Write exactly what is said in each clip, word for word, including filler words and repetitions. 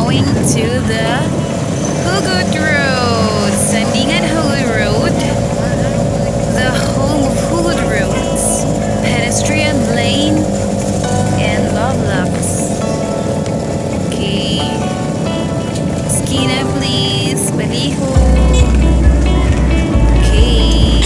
going to the Hugot Road, Sandingan Hugot Road, the home of Hugot Roads, pedestrian lane, and love locks. Okay, Skina please, Baliho. Okay,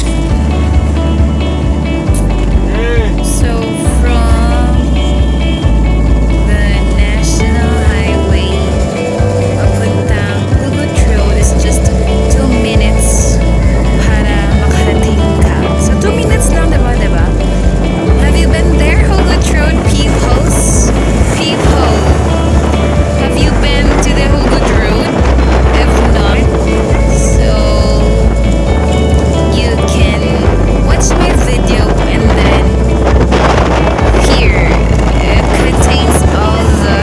so from the National Highway papuntang Hugot Road is just two minutes para makarating ka. So two minutes lang, diba, diba? Have you been there, Hugot Road peoples? People, have you been to the Hugot Road? If not, so you can watch my video and then here it contains all the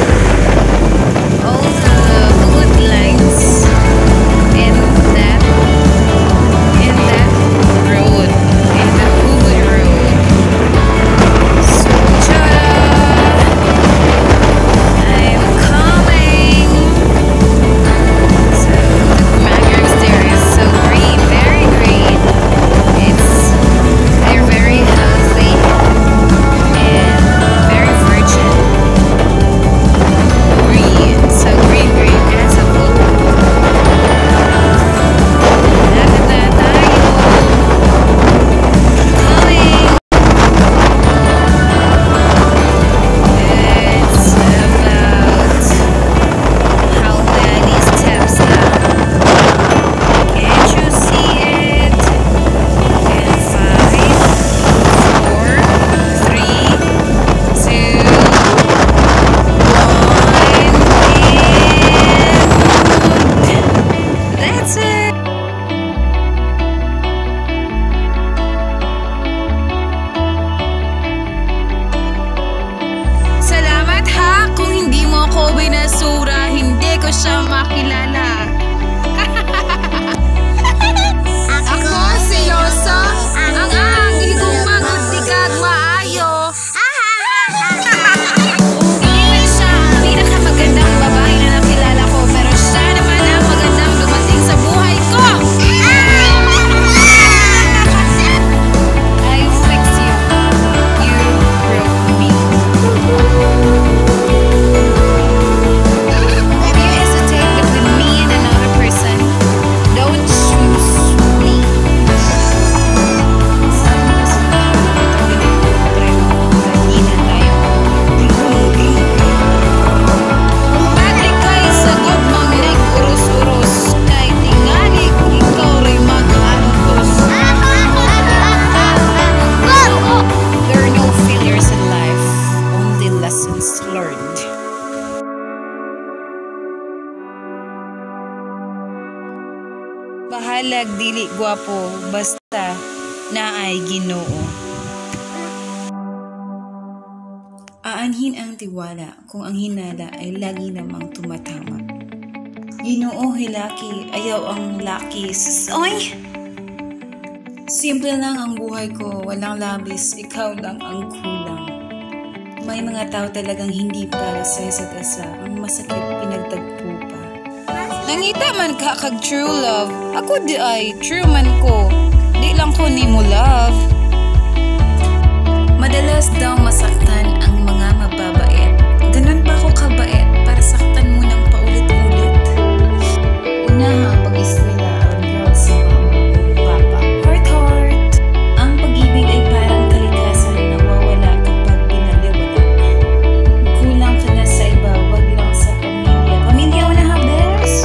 all the Hugot lines in that in that road, in the Hugot Road. So Chara, I'm coming. So the mangroves there is so green, very green. It's they're very healthy and very virgin. Green, so green, green as a book. Lapit na tayo. Coming. It's about how many steps now? Can't you see it? In five, four, three, two, one, and that's it. Salamat ha, kung hindi mo ako binasura, hindi ko siya makilala. Ako si Yosa, ang anggi kong magatikag maayo. Hindi man siya ang pinakamagandang babae na nakilala ko, pero siya naman ang magandang dumating sa buhay ko. I fix you. You broke me. If you hesitate between me and another person, don't choose me. Padre kay sagot mong nag-urus-urus, kay tingali ikaw rin mag-antos. There are no failures in life, only lessons learned. Bahalag dili gwapo, basta naay Ginoo. Aanhin ang tiwala kung ang hinala ay lagi namang tumatama. Ginoo hilaki, ayaw ang laki. Sus, oy! Simple lang ang buhay ko, walang labis, ikaw lang ang kulang. May mga tao talagang hindi para sa isa't isa, ang masakit pinagtagpo pa. Nangita man ka kag true love, ako di ay true man ko, di lang ko ni mo love. Madalas daw masaktan ang mga mababait, ganun ba ako kabait para saktan mo ng paulit-ulit? Una ang pag-iswela ang love sa mama o papa. Heart heart, ang pag-ibig ay parang kalikasan na nawawala kapag pinaliwala. Kulang ka na sa iba, wag lang sa pamilya. Pamilya una ha, best?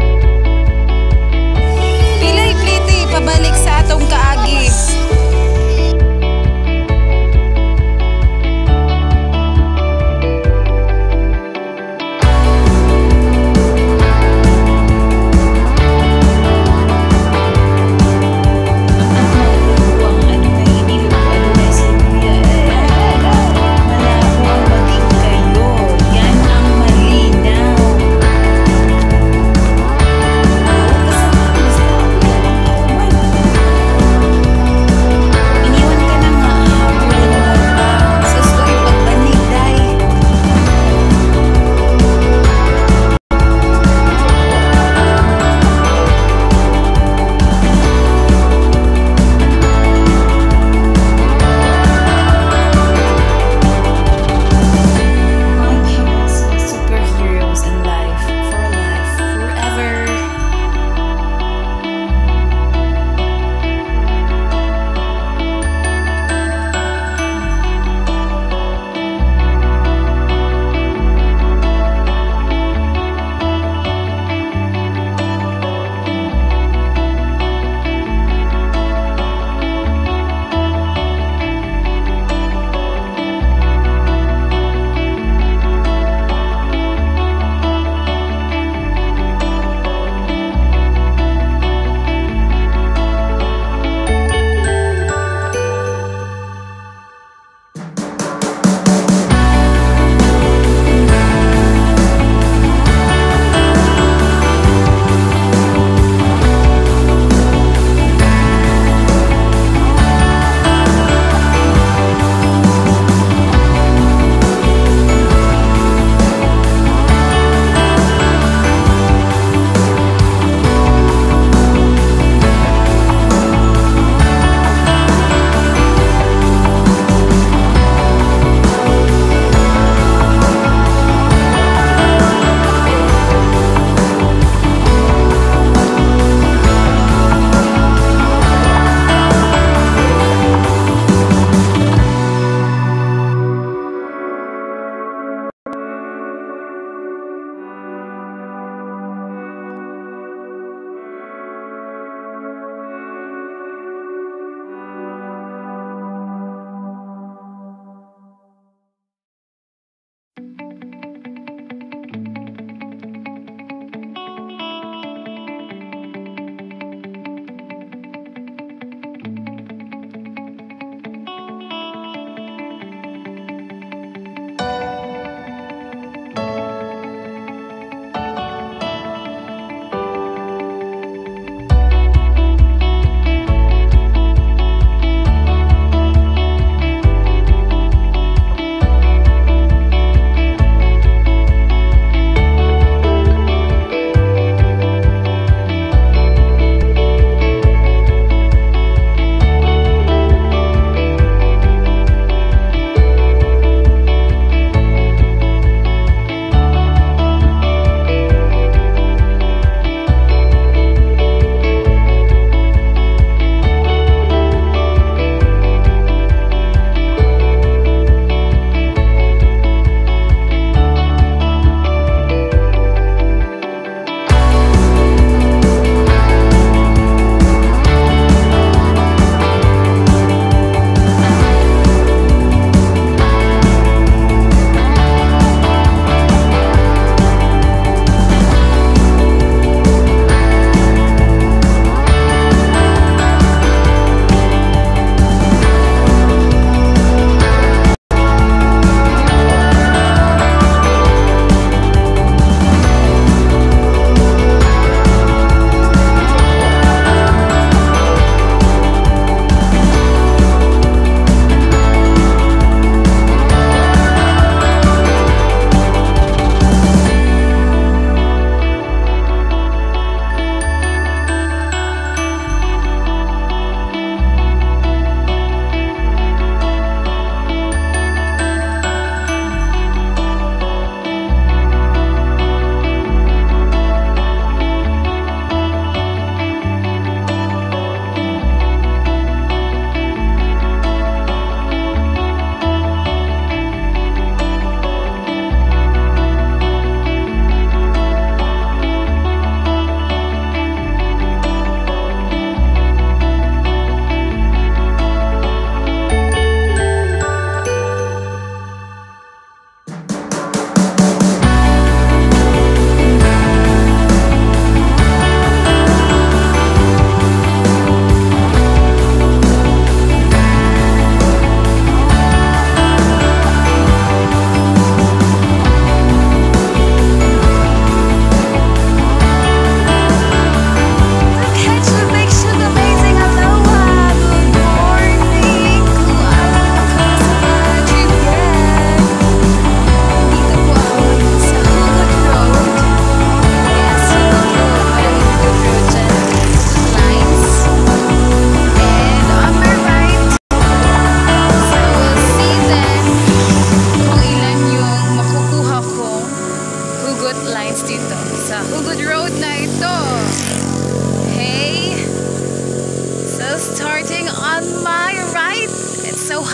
Pilay pliti, pabalik sa atong kaagi.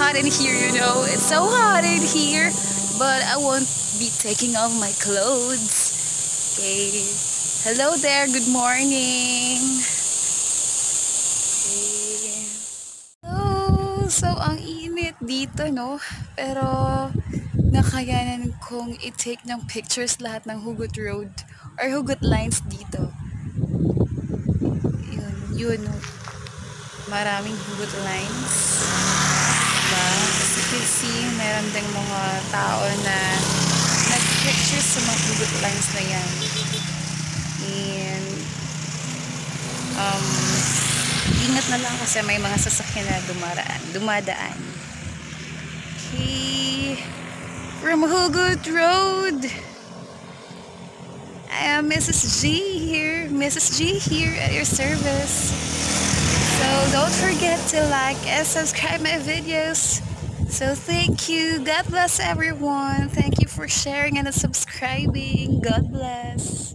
hot in here, you know. It's so hot in here. But I won't be taking off my clothes. Okay. Hello there. Good morning. Okay. Hello. So, ang init dito, no? Pero, nakayanan kong i-take ng pictures lahat ng Hugot Road or Hugot Lines dito. Yun, yun. Maraming Hugot Lines. Diba? As you can see, meron ding mga tao na nag-pictures sa mga Hugot Lines na yan. And, um, ingat na lang kasi may mga sasakyan na dumaraan, dumadaan. Okay. From Hugot Road, I am Missus G here, Missus G here at your service. So don't forget to like and subscribe my videos. So thank you. God bless everyone. Thank you for sharing and subscribing. God bless.